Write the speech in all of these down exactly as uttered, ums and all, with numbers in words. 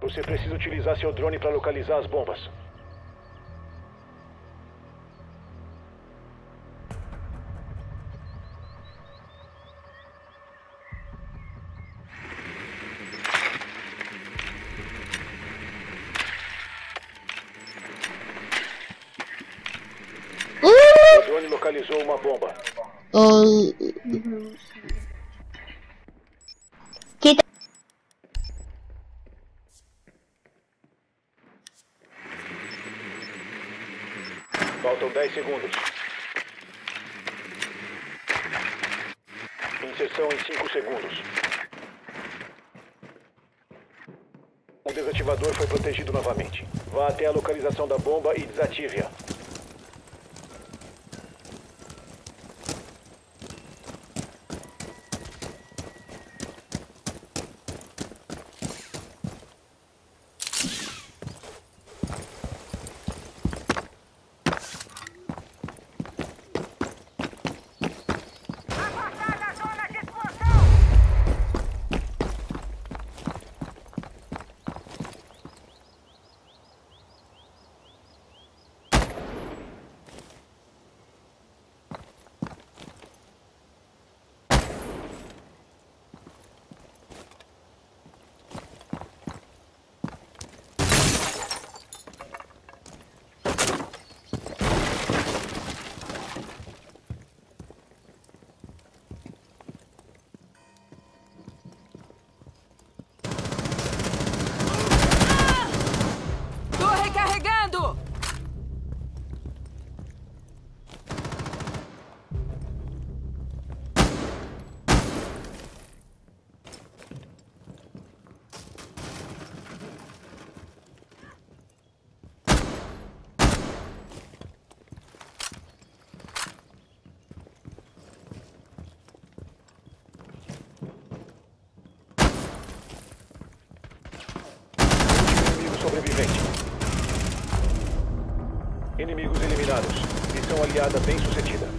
Você precisa utilizar seu drone para localizar as bombas. O drone localizou uma bomba. Oh. Que tá... Faltam dez segundos. Inserção em cinco segundos. O desativador foi protegido novamente. Vá até a localização da bomba e desative-a. Sobrevivente. Inimigos eliminados. Missão aliada bem sucedida.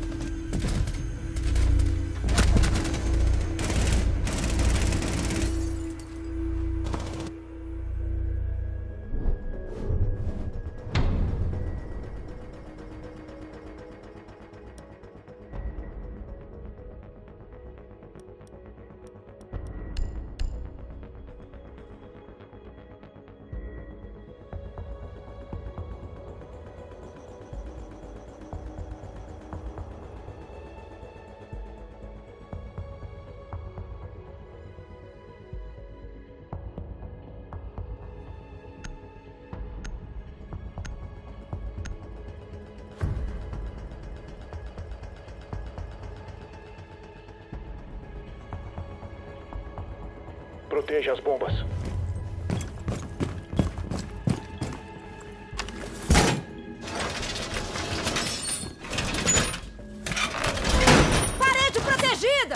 Proteja as bombas. Parede protegida!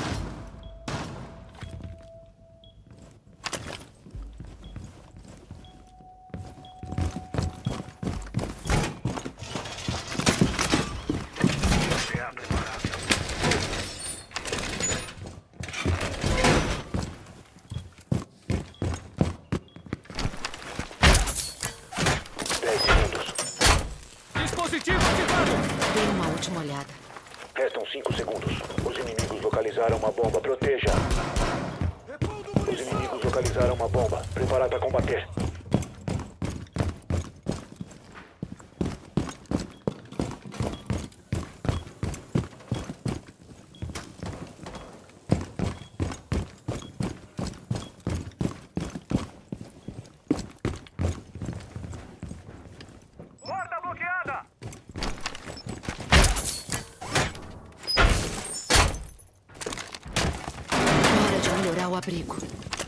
Dê uma última olhada. Restam cinco segundos. Os inimigos localizaram uma bomba. Proteja. Os inimigos localizaram uma bomba. Preparado para combater. Porta bloqueada! Hora de melhorar o abrigo.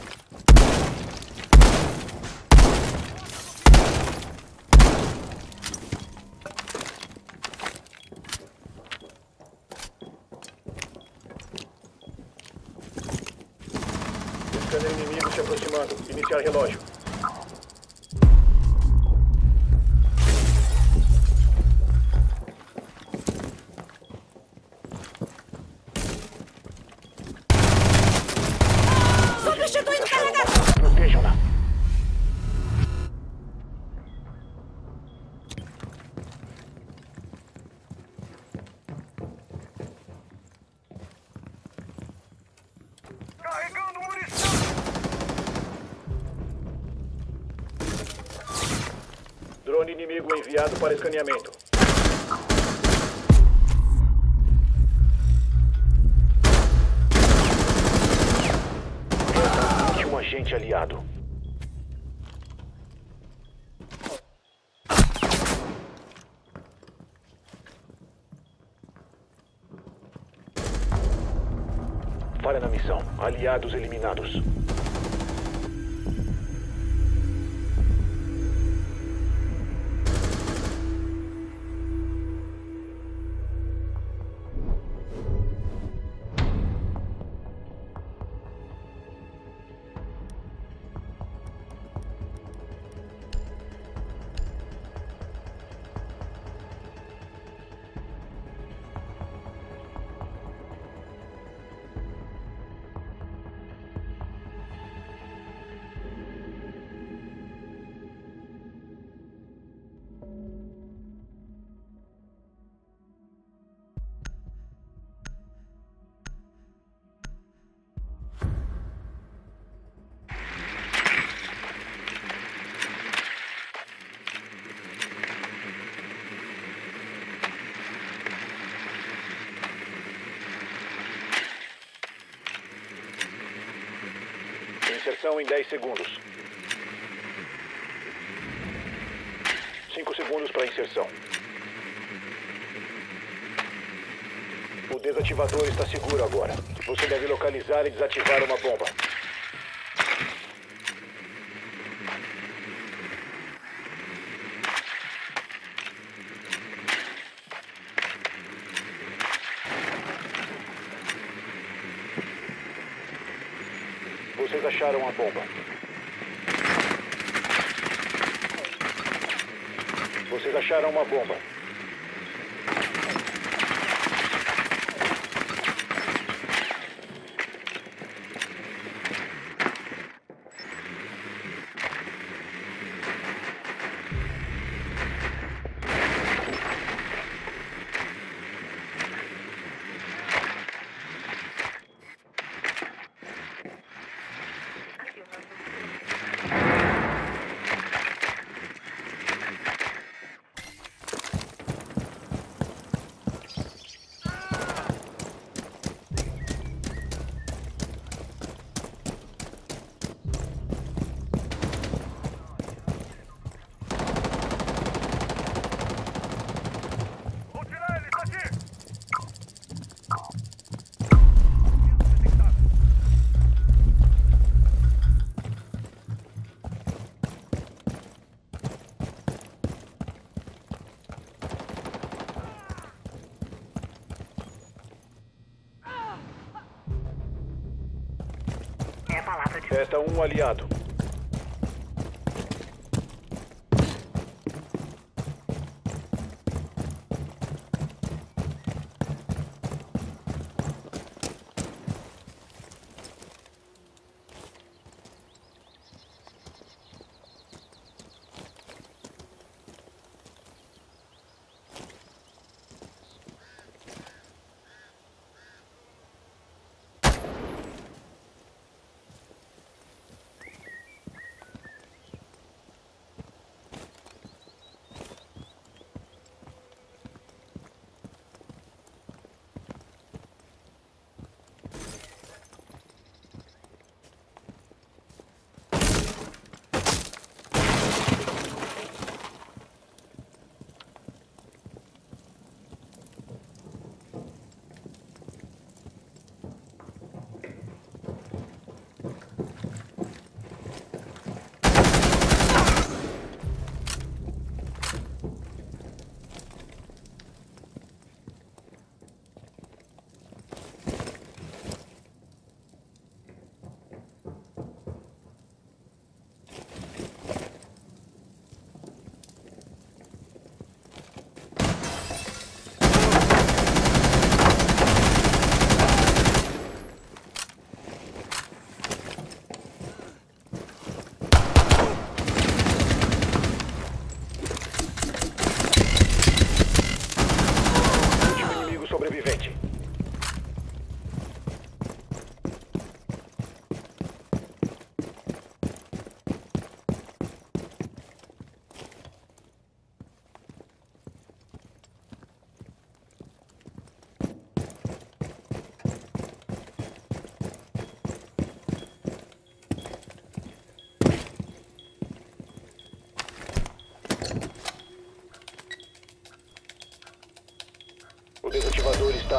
Scanner inimigo se aproximando. Iniciar relógio. Substituindo carregador! Protejam-na. Drone inimigo enviado para escaneamento. Resta um agente aliado. Falha na missão. Aliados eliminados. Inserção em dez segundos. cinco segundos para inserção. O desativador está seguro agora. Você deve localizar e desativar uma bomba. Vocês acharam a bomba. Vocês acharam uma bomba. Resta um aliado.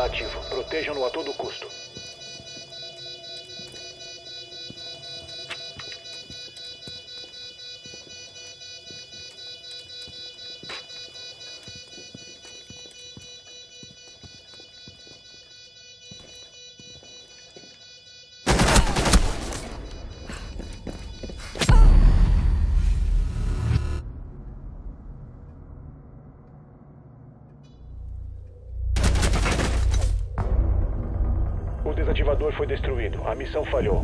ativo. Protejam-no a todo custo. O desativador foi destruído. A missão falhou.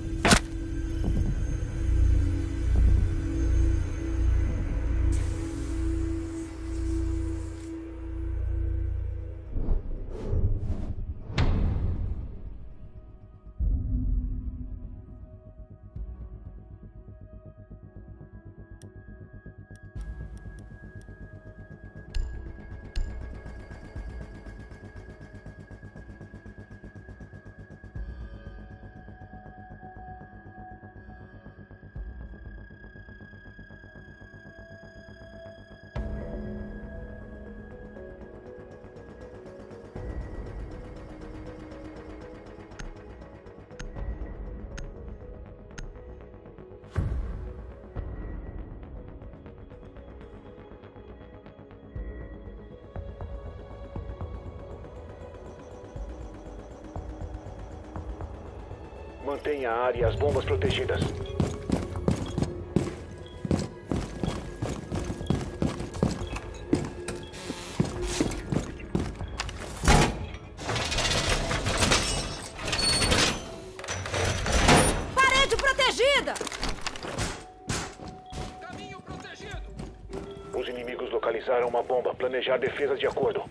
Mantenha a área e as bombas protegidas. Parede protegida! Caminho protegido! Os inimigos localizaram uma bomba. Planejar defesas de acordo.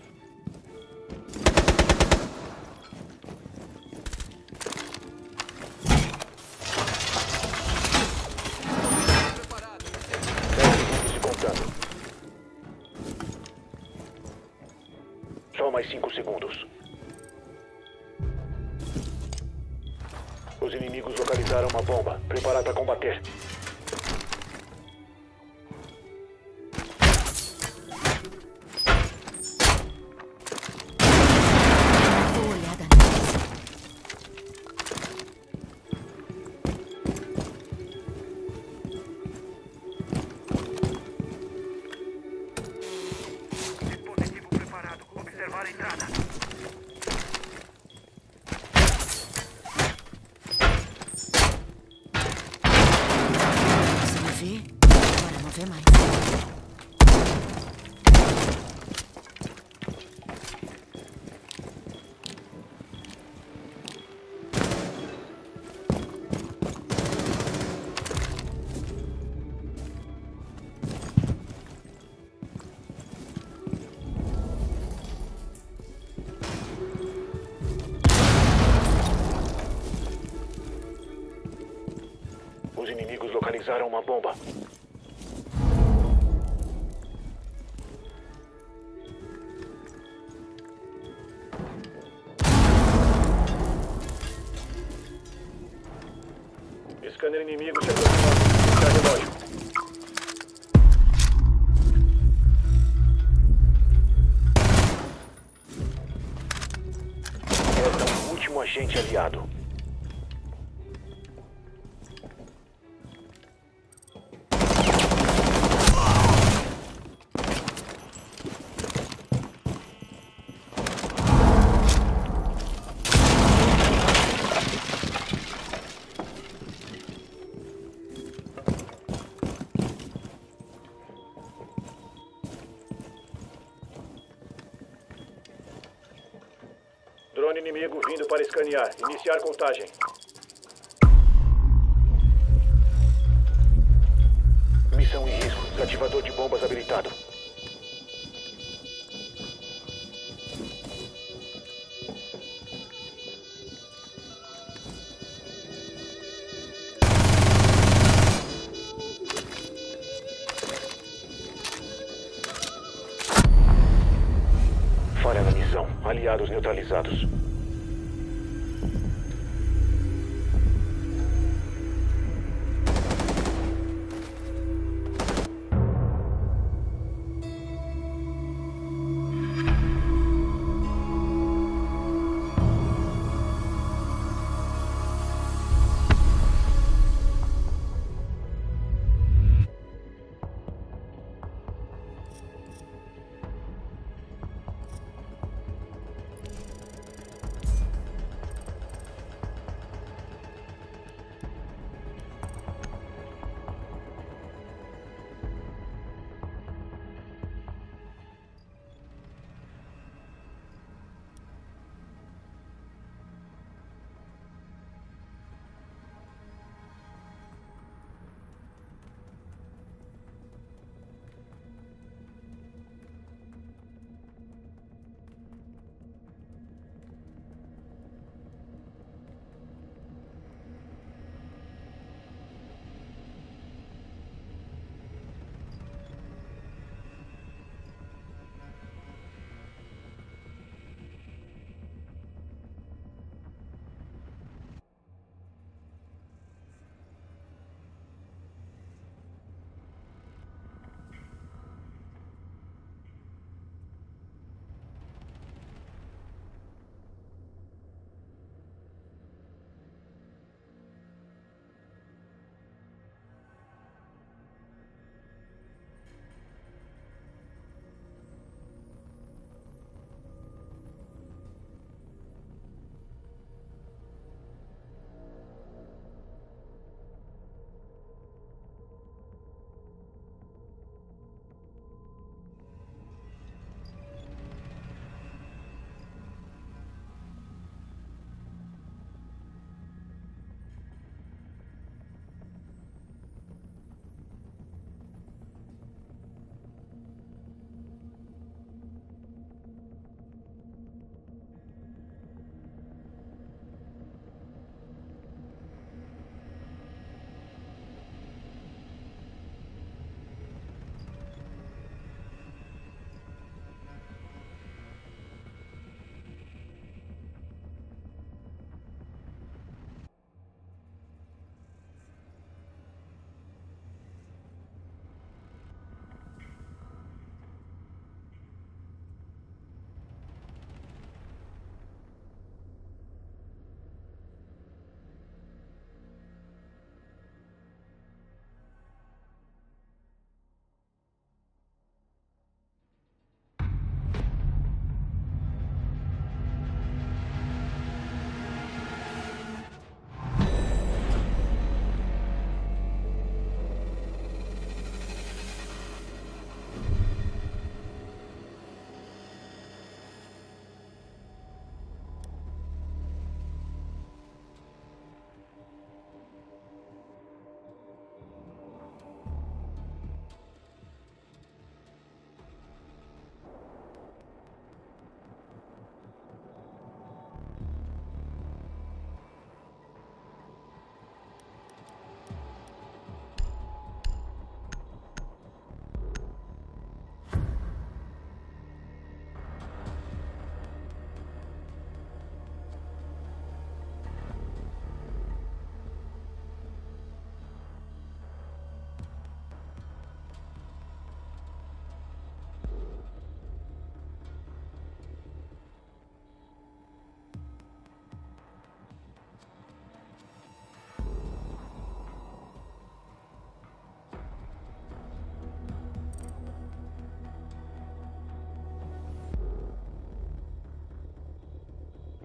Só mais cinco segundos. Os inimigos localizaram uma bomba. Preparar para combater. Dou olhada neles. Dispositivo preparado. Observar a entrada. Você me vê? Agora não vê mais. Os inimigos localizaram uma bomba. Scanner inimigo se aproximando. Está relógio. Resta um último agente aliado. Drone inimigo vindo para escanear. Iniciar contagem. Missão em risco. Desativador de bombas habilitado. Falha na missão. Aliados neutralizados.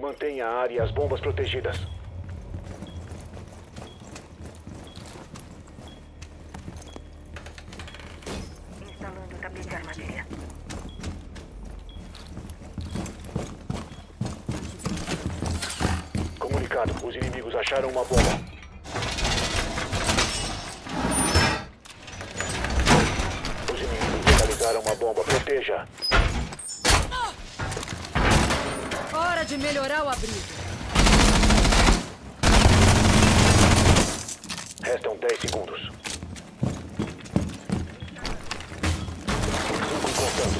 Mantenha a área e as bombas protegidas. Instalando tapete de armadilha. Comunicado, os inimigos acharam uma bomba. Os inimigos localizaram uma bomba. Proteja. Hora de melhorar o abrigo. Restam dez segundos. cinco contando.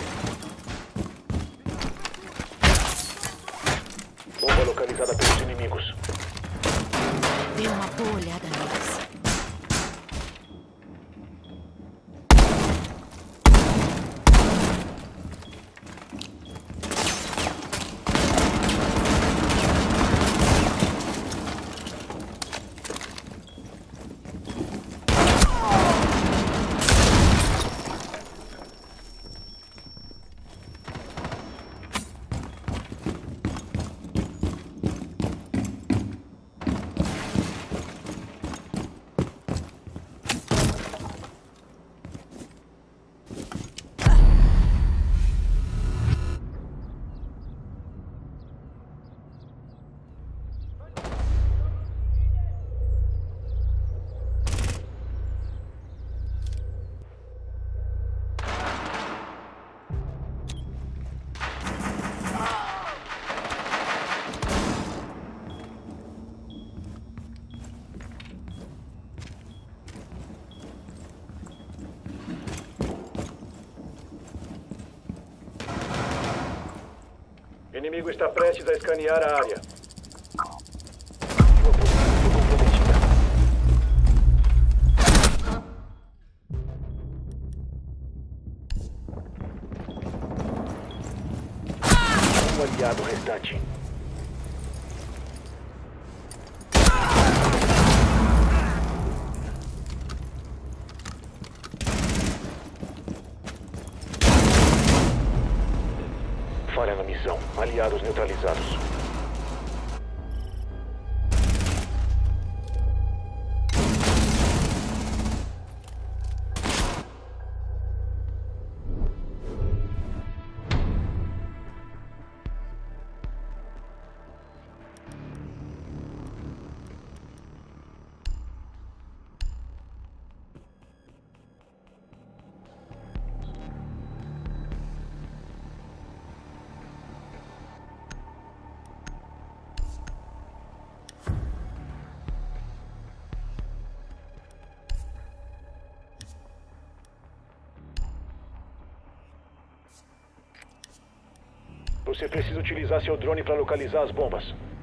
Bomba localizada pelos inimigos. Dê uma boa olhada neles. O inimigo está prestes a escanear a área. Sua posição foi comprometida. Um aliado restante. Falha na missão. Aliados neutralizados. Você precisa utilizar seu drone para localizar as bombas.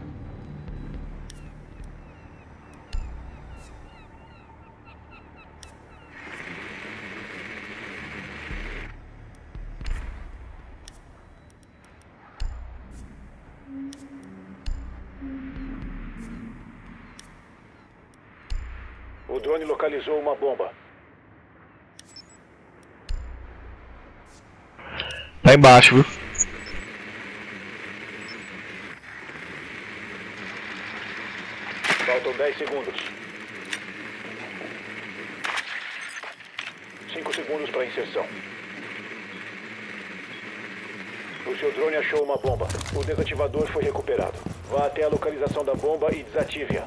O drone localizou uma bomba. Lá embaixo, viu? Faltam dez segundos. cinco segundos para inserção. O seu drone achou uma bomba. O desativador foi recuperado. Vá até a localização da bomba e desative-a.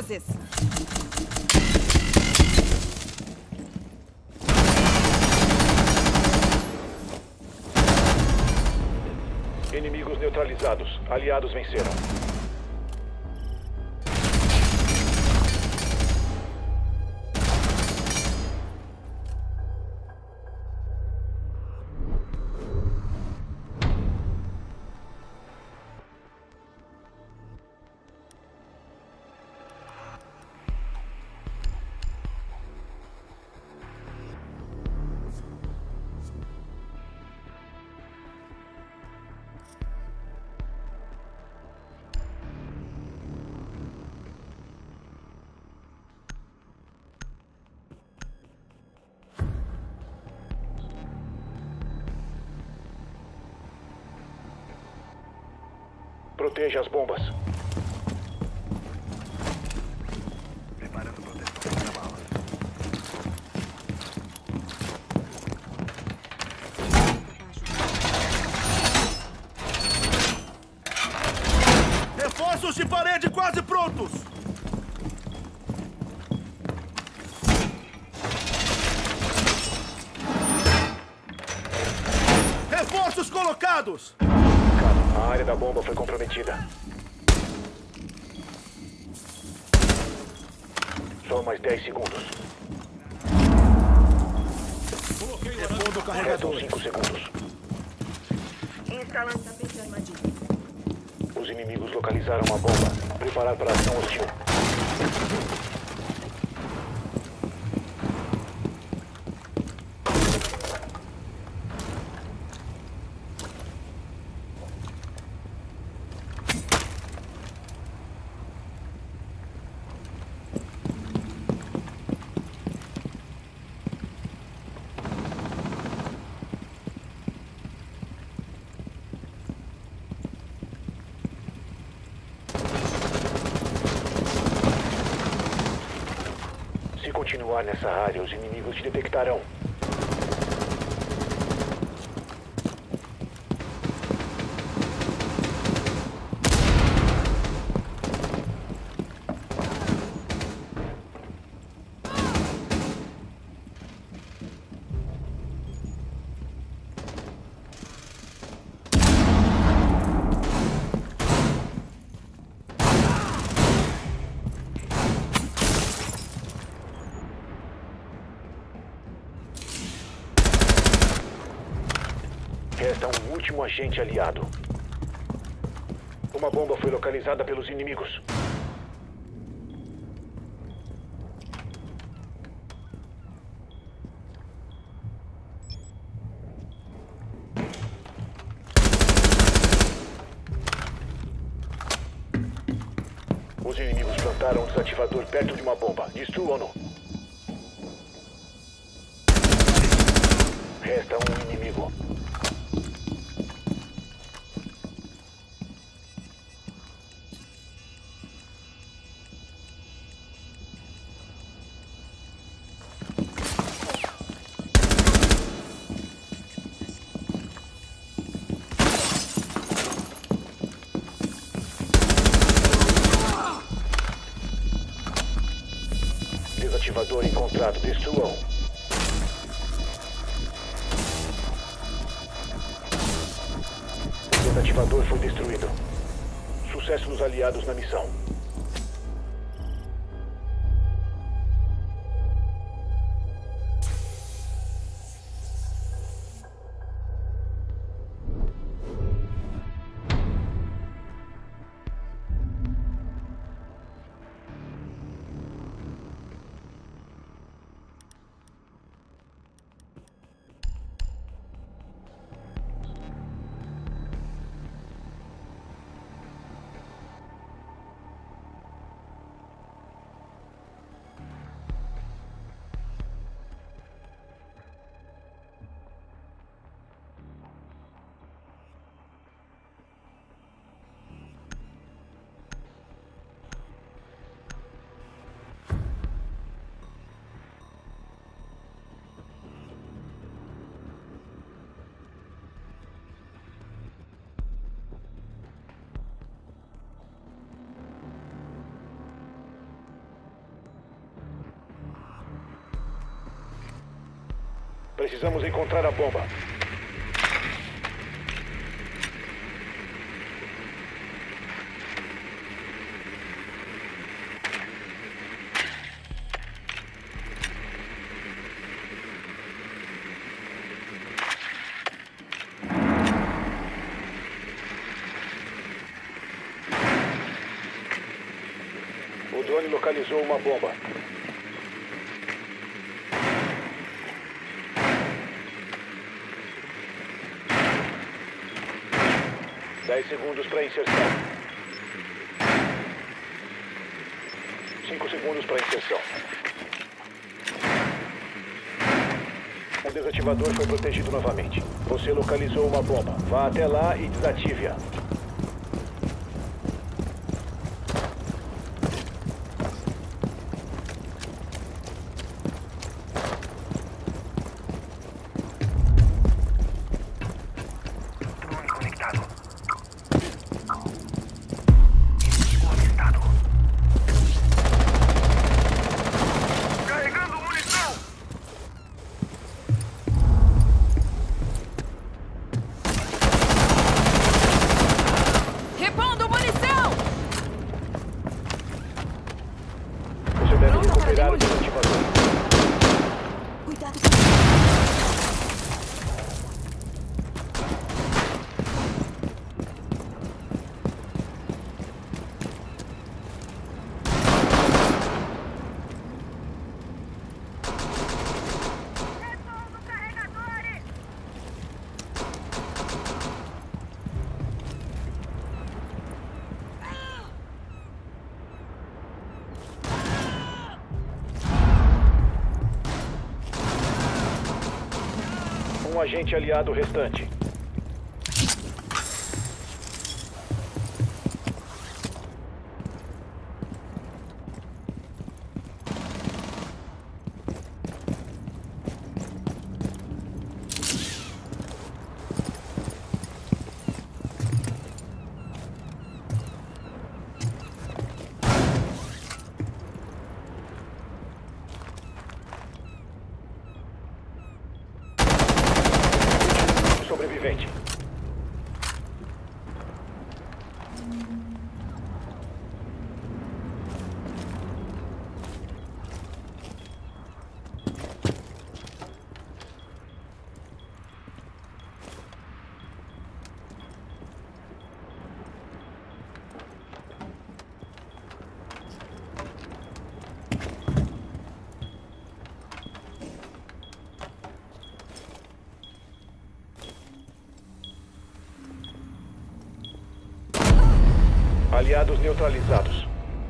luzes. Inimigos neutralizados. Aliados venceram. Proteja as bombas. Preparando proteção contra balas. Reforços de parede quase prontos! Reforços colocados! A área da bomba foi comprometida. Só mais dez segundos. Repondo o Restam carregador. cinco segundos. Instalando tapete de armadilha. Os inimigos localizaram uma bomba. Preparar para ação hostil. Se continuar nessa área, os inimigos te detectarão. Resta um último agente aliado. Uma bomba foi localizada pelos inimigos. Os inimigos plantaram um desativador perto de uma bomba. Destruam-no. Resta um inimigo. Desativador encontrado. Destruam. O desativador foi destruído. Sucesso dos aliados na missão. Precisamos encontrar a bomba. O drone localizou uma bomba. Dez segundos para inserção. Cinco segundos para inserção. O desativador foi protegido novamente. Você localizou uma bomba. Vá até lá e desative-a. Drone conectado. Carregando munição! Repondo munição! Você deve Pronto para recuperar o demolir. desativador. Cuidado. Repondo carregadores! Um agente aliado restante. Sobrevivente. Aliados neutralizados.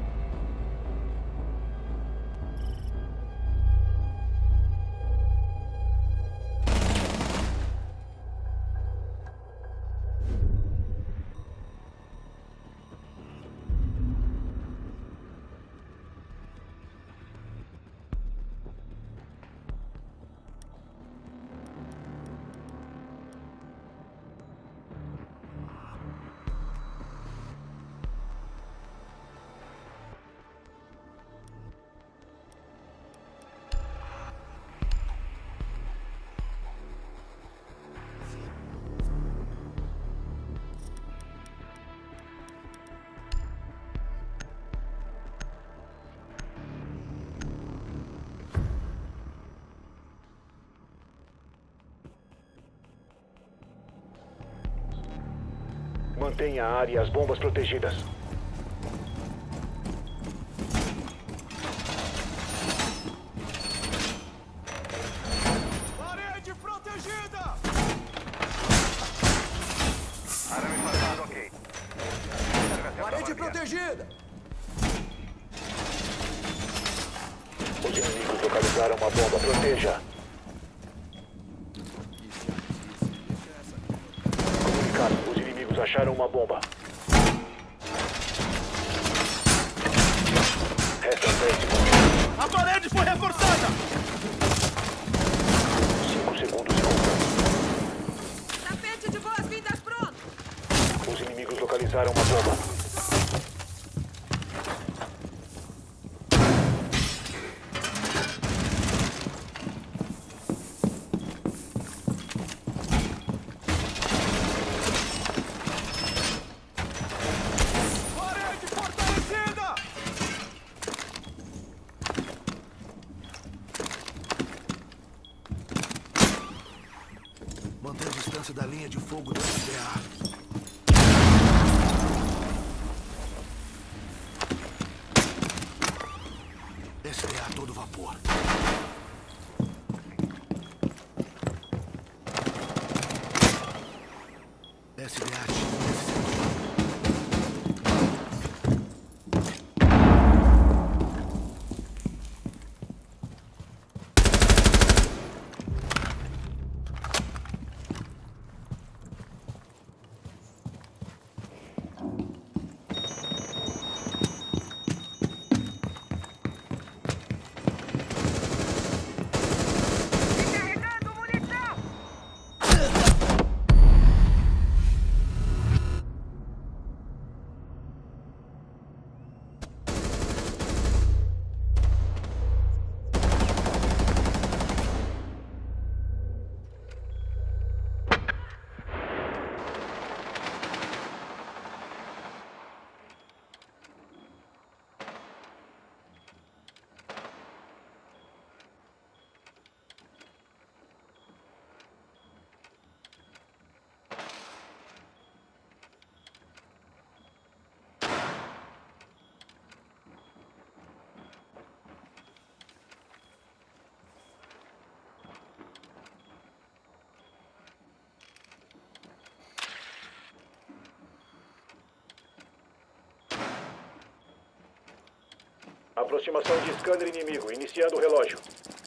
Mantenha a área e as bombas protegidas. Parede protegida! Arame farpado, ok. Parede protegida! Os inimigos localizaram uma bomba. Proteja. Comunicado. Os inimigos acharam uma bomba. Restam dez segundos. A parede foi reforçada! cinco segundos e contando. Tapete de boas-vindas pronto! Os inimigos localizaram uma bomba. Mantenha a distância da linha de fogo do S D A. S D A a todo vapor. S D A ativa nesse setor. Carregando munição! Aproximação de scanner inimigo, iniciando o relógio.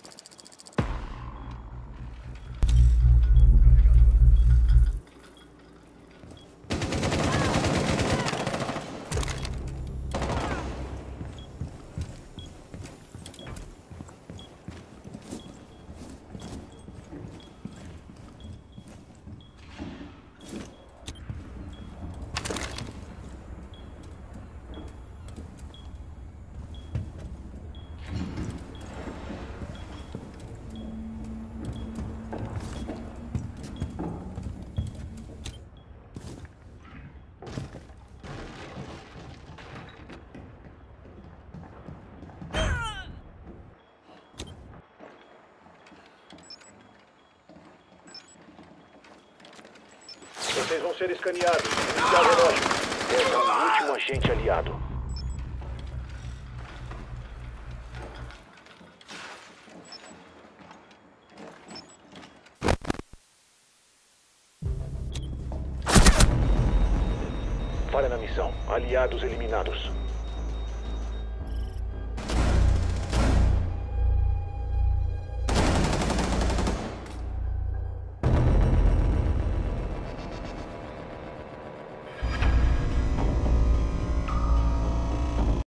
Vocês vão ser escaneados. Iniciar o relógio. Esse é o último agente aliado. Falha na missão. Aliados eliminados.